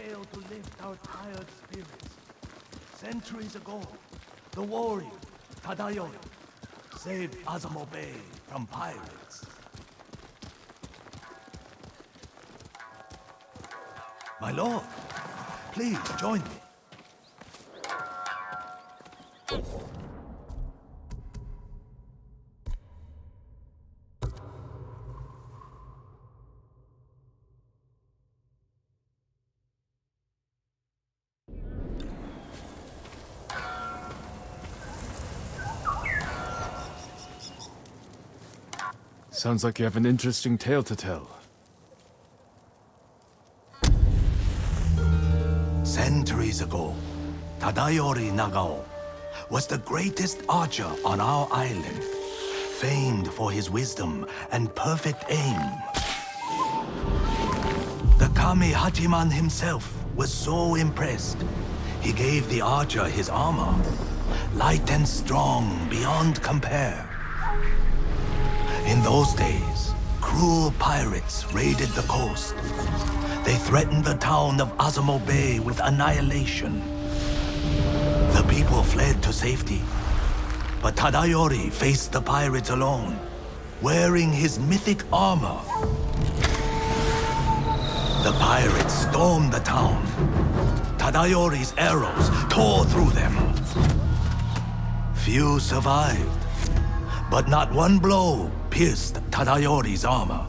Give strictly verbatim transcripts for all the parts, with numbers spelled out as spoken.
fail to lift our tired spirits. Centuries ago, the warrior, Tadayori, saved Azamo Bay from pirates. My lord, please join me. Sounds like you have an interesting tale to tell. Centuries ago, Tadayori Nagao was the greatest archer on our island, famed for his wisdom and perfect aim. The Kami Hachiman himself was so impressed, he gave the archer his armor, light and strong beyond compare. In those days, cruel pirates raided the coast. They threatened the town of Azamo Bay with annihilation. The people fled to safety, but Tadayori faced the pirates alone, wearing his mythic armor. The pirates stormed the town. Tadayori's arrows tore through them. Few survived, but not one blow pierced Tadayori's armor.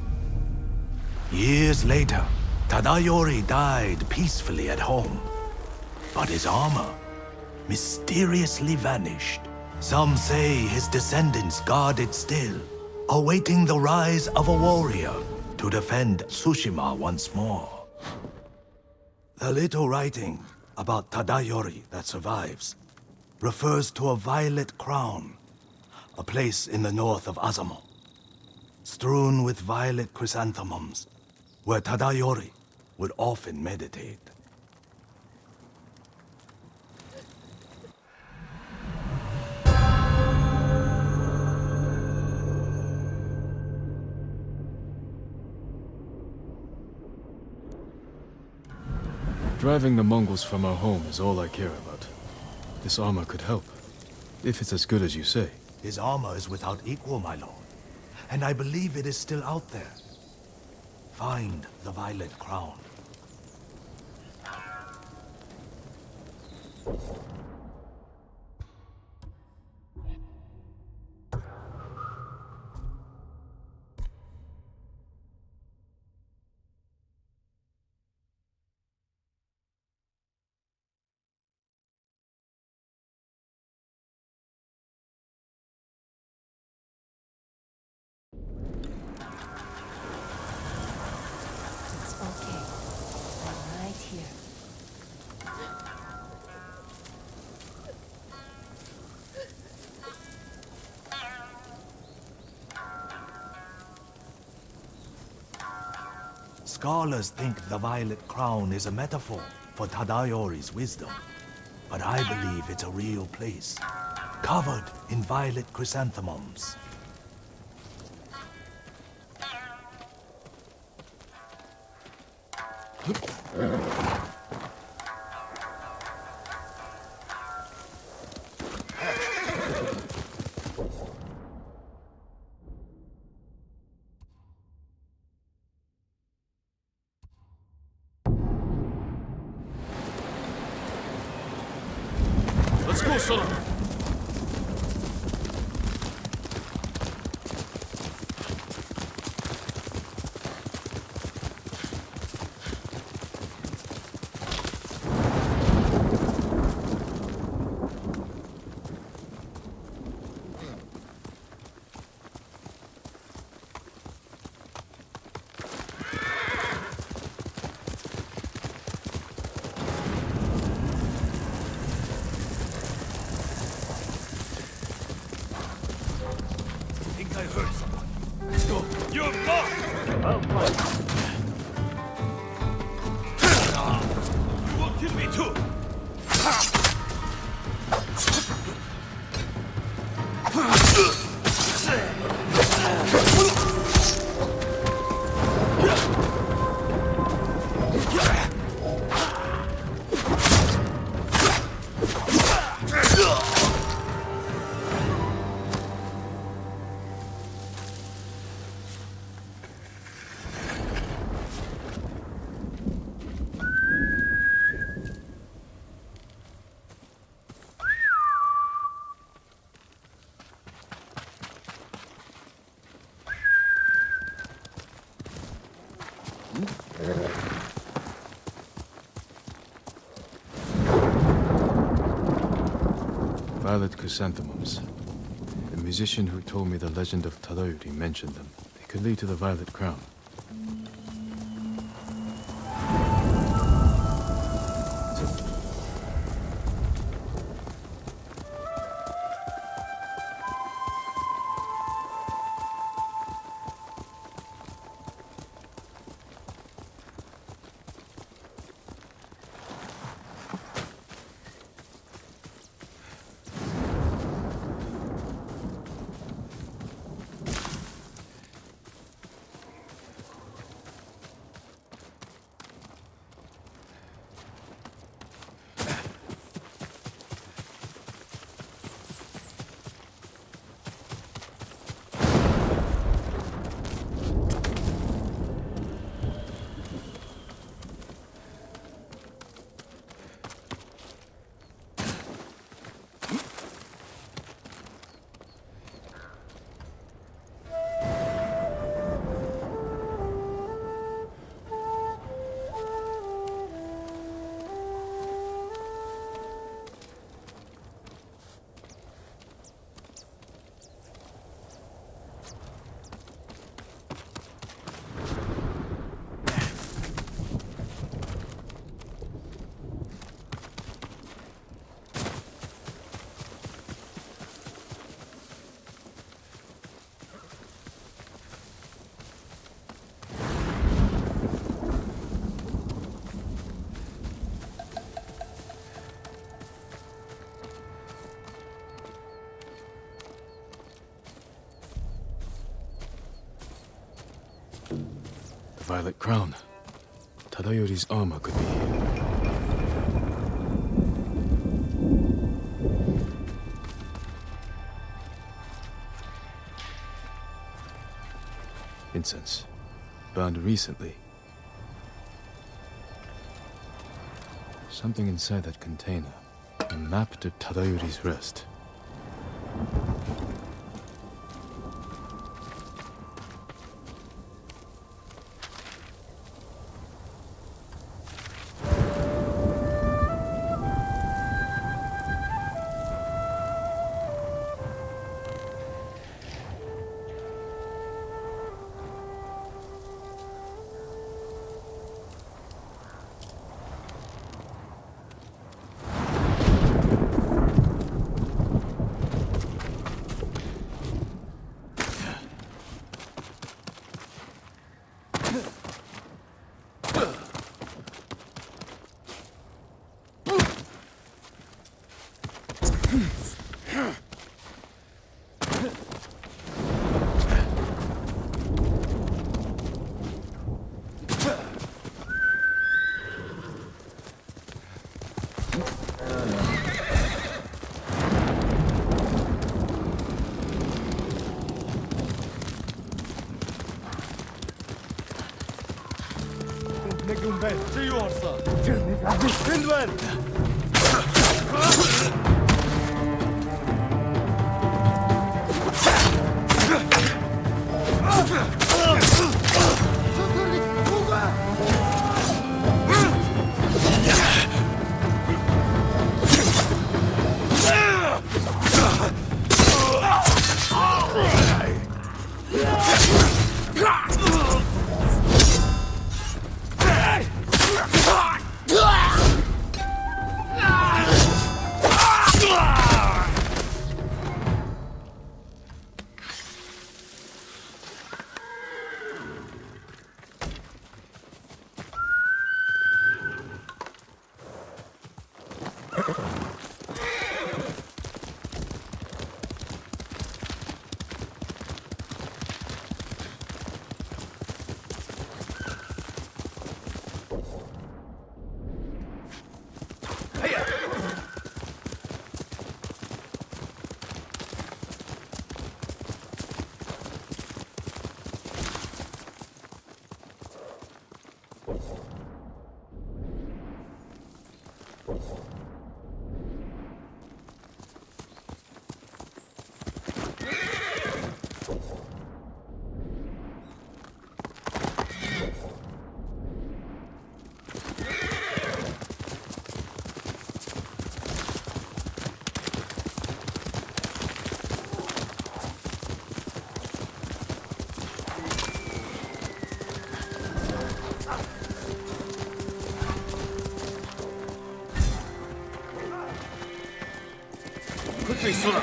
Years later, Tadayori died peacefully at home, but his armor mysteriously vanished. Some say his descendants guard it still, awaiting the rise of a warrior to defend Tsushima once more. The little writing about Tadayori that survives refers to a violet crown, a place in the north of Azamo, strewn with violet chrysanthemums, where Tadayori would often meditate. Driving the Mongols from our home is all I care about. This armor could help, if it's as good as you say. His armor is without equal, my lord, and I believe it is still out there. Find the violet crown. Scholars think the violet crown is a metaphor for Tadayori's wisdom, but I believe it's a real place, covered in violet chrysanthemums. Let's go, Sora! I heard someone. Let's go. You're lost! Well played. You will kill me too! Violet chrysanthemums. The musician who told me the legend of Tadayori mentioned them. They could lead to the Violet Crown. The Violet Crown. Tadayori's armor could be here. Incense. Burned recently. Something inside that container. A map to Tadayori's rest. Ben, seviyorsa. Lütfen. い、ソラ。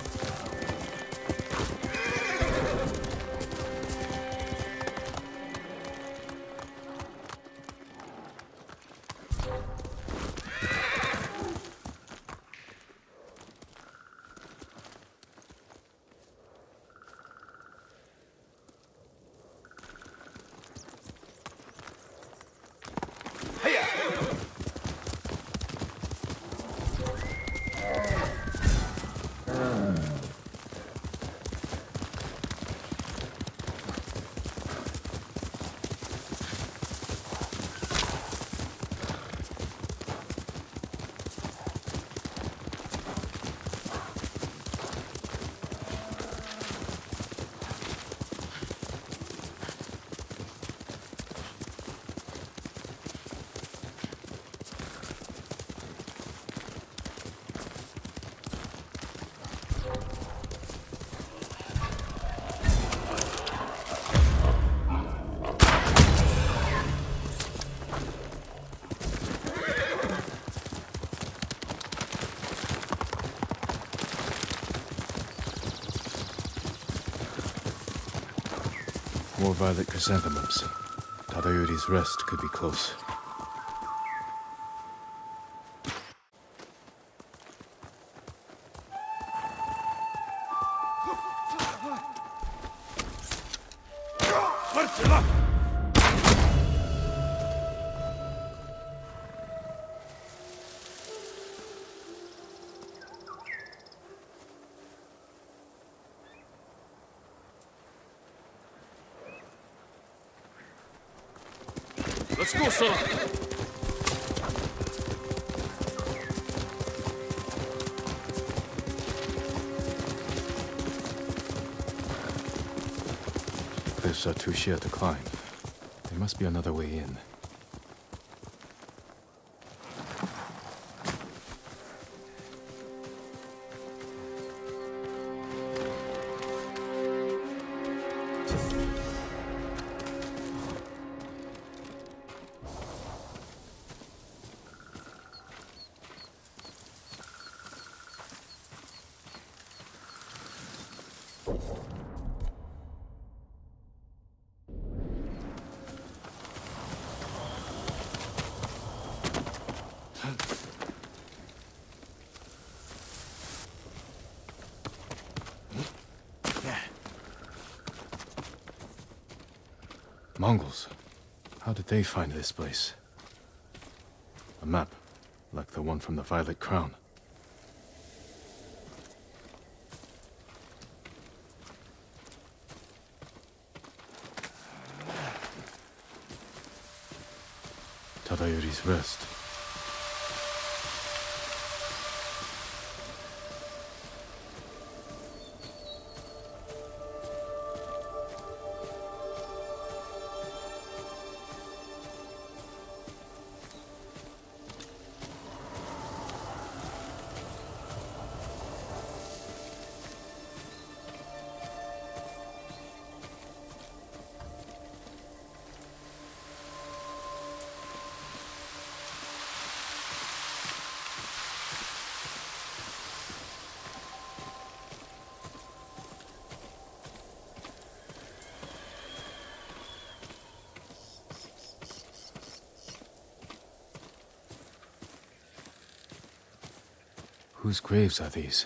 More violet chrysanthemums. Tadayori's rest could be close. Let's go, Sora. Cliffs are too sheer to climb. There must be another way in. Mongols. How did they find this place? A map, like the one from the Violet Crown. Tadayori's rest. Whose graves are these?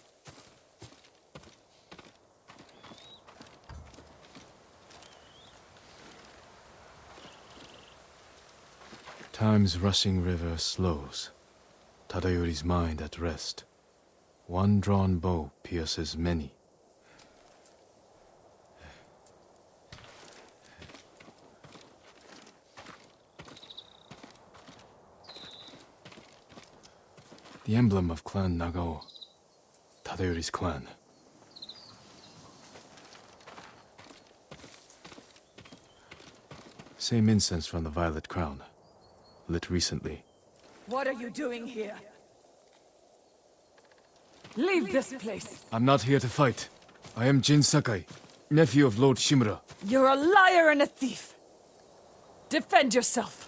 Time's rushing river slows, Tadayori's mind at rest. One drawn bow pierces many. The emblem of Clan Nagao, Tadayori's clan. Same incense from the Violet Crown, lit recently. What are you doing here? Leave this place! I'm not here to fight. I am Jin Sakai, nephew of Lord Shimura. You're a liar and a thief! Defend yourself!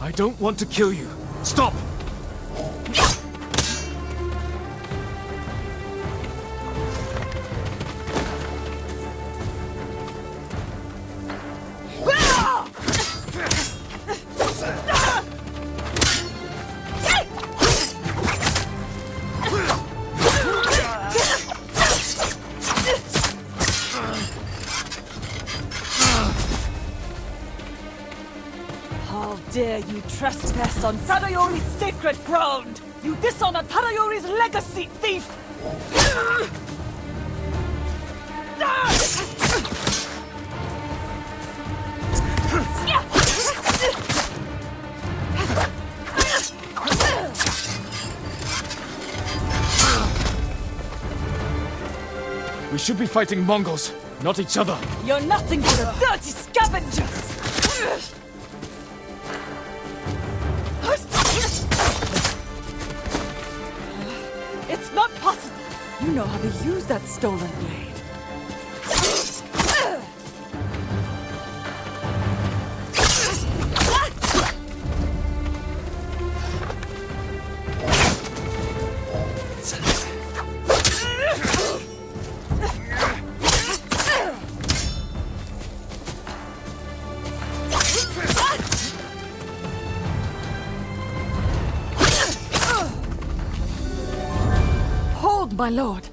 I don't want to kill you. Stop! How dare you trespass on Tadayori's sacred ground! You dishonor Tadayori's legacy, thief! We should be fighting Mongols, not each other. You're nothing but a dirty scavenger! It's not possible! You know how to use that stolen blade. My lord.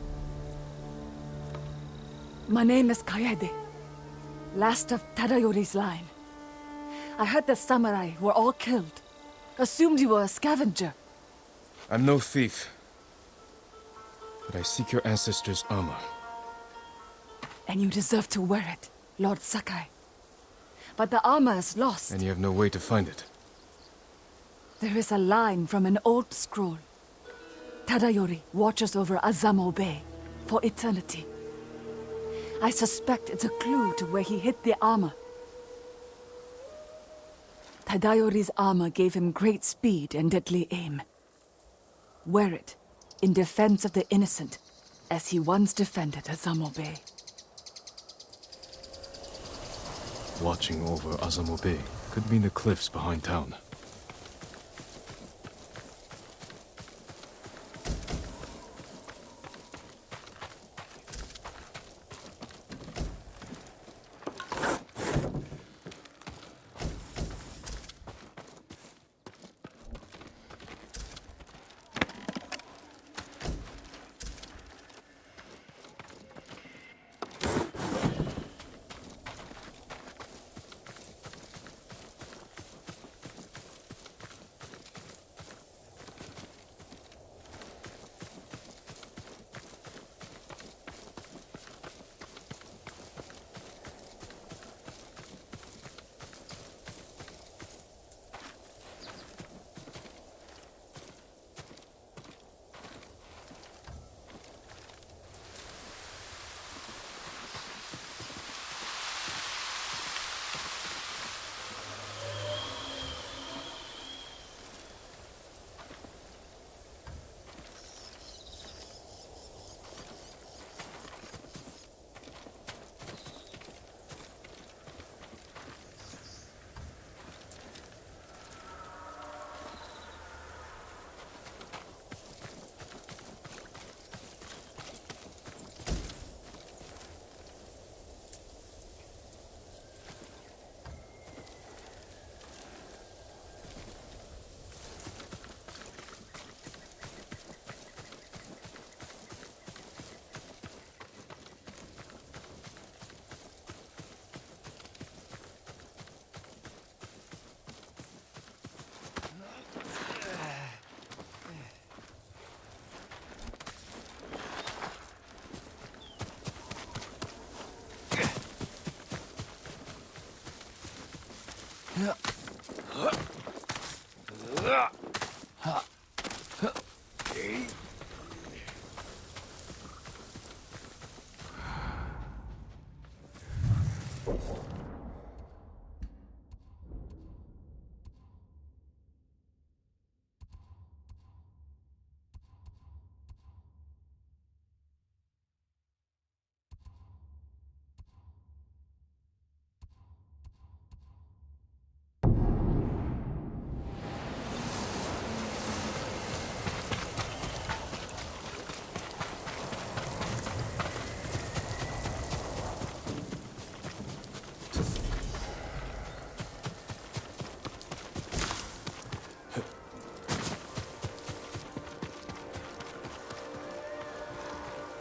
My name is Kaede, last of Tadayori's line. I heard the samurai were all killed. Assumed you were a scavenger. I'm no thief. But I seek your ancestors' armor. And you deserve to wear it, Lord Sakai. But the armor is lost. And you have no way to find it. There is a line from an old scroll. Tadayori watches over Azamo Bay for eternity. I suspect it's a clue to where he hid the armor. Tadayori's armor gave him great speed and deadly aim. Wear it in defense of the innocent, as he once defended Azamo Bay. Watching over Azamo Bay could mean the cliffs behind town.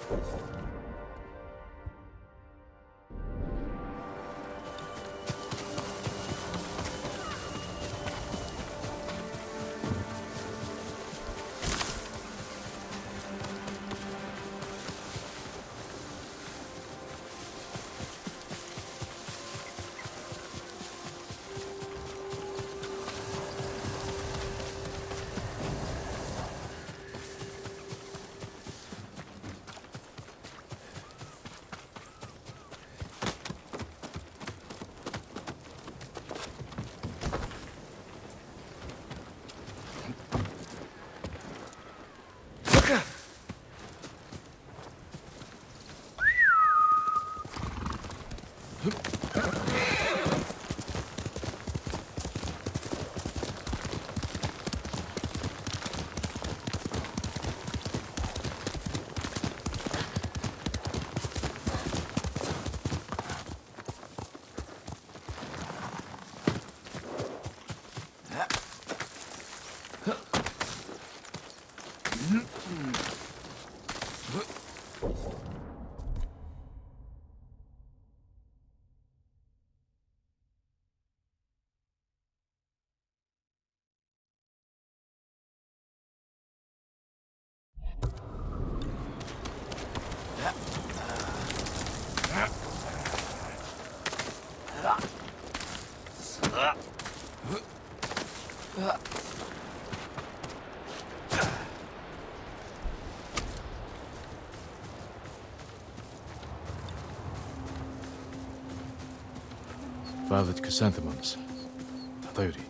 Violet chrysanthemums. Tadayori.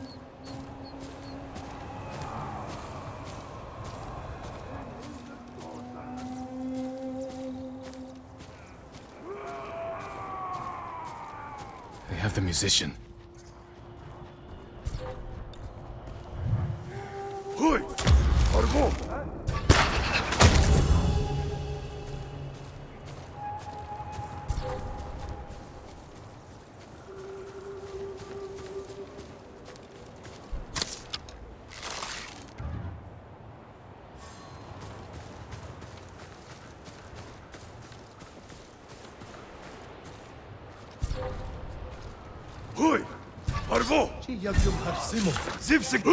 They have the musician. Hoi! Arvo! Hoi! Arvo! Zipsik!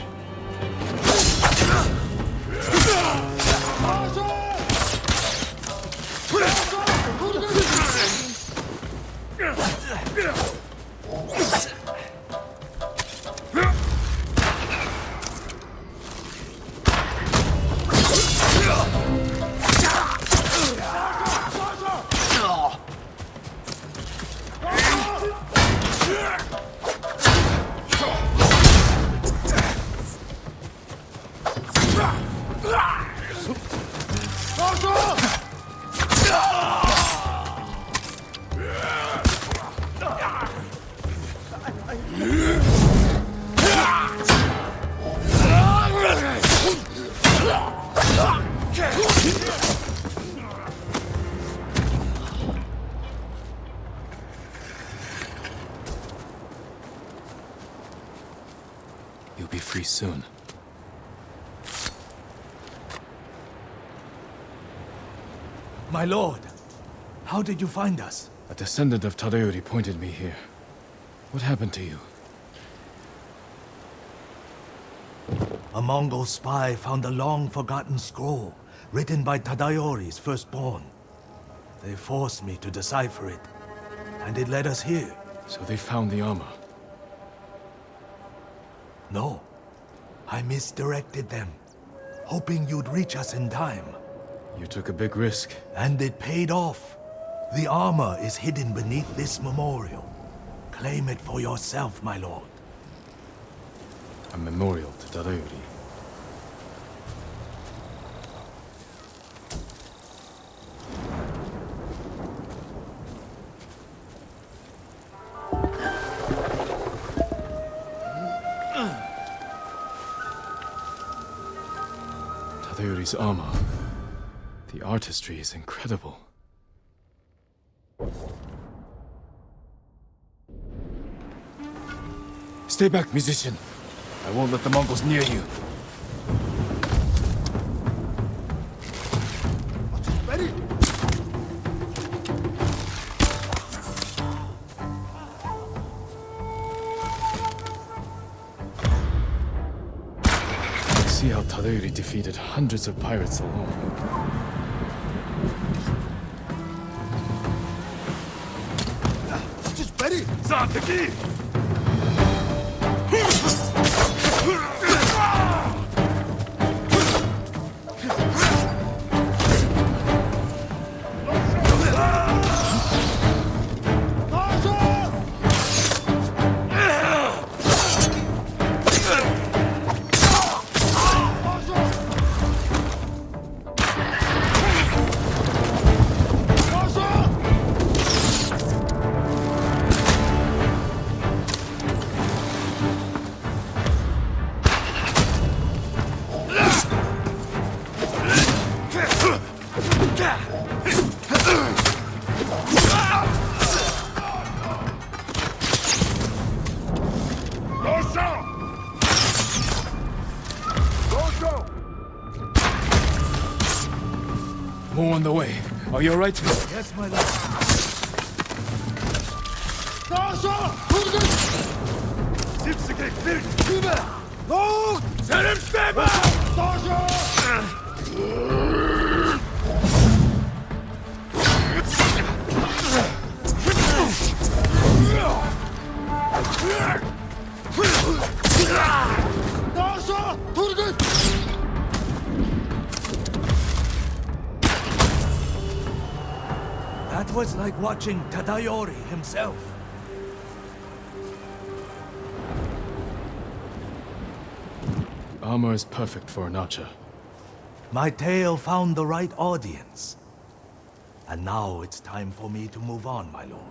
You'll be free soon. My lord, how did you find us? A descendant of Tadayori pointed me here. What happened to you? A Mongol spy found a long-forgotten scroll written by Tadayori's firstborn. They forced me to decipher it, and it led us here. So they found the armor. No, I misdirected them, hoping you'd reach us in time. You took a big risk. And it paid off. The armor is hidden beneath this memorial. Claim it for yourself, my lord. A memorial to Tadayori. Tadayori's armor. The artistry is incredible. Stay back, musician. I won't let the Mongols near you. Ready? Tadayori defeated hundreds of pirates alone. Just Betty! Zataki! More on the way. Are you alright? Yes, my lord. Zipsike, Bild, Kübe! Not! Selim Stäbe! That was like watching Tadayori himself. Armor is perfect for an archer. My tale found the right audience. And now it's time for me to move on, my lord.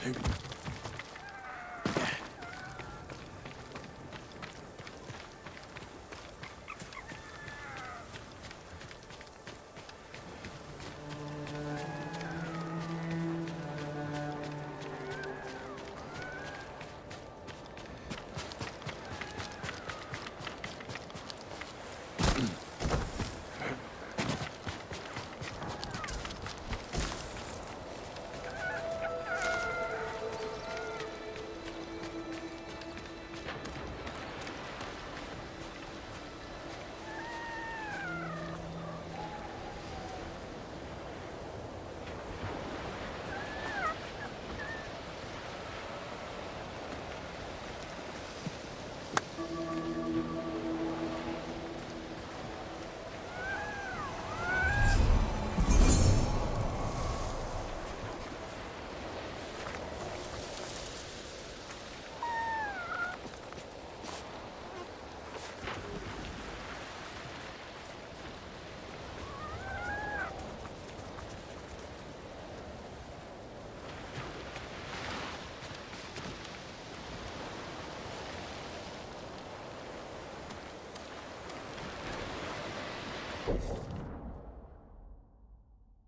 You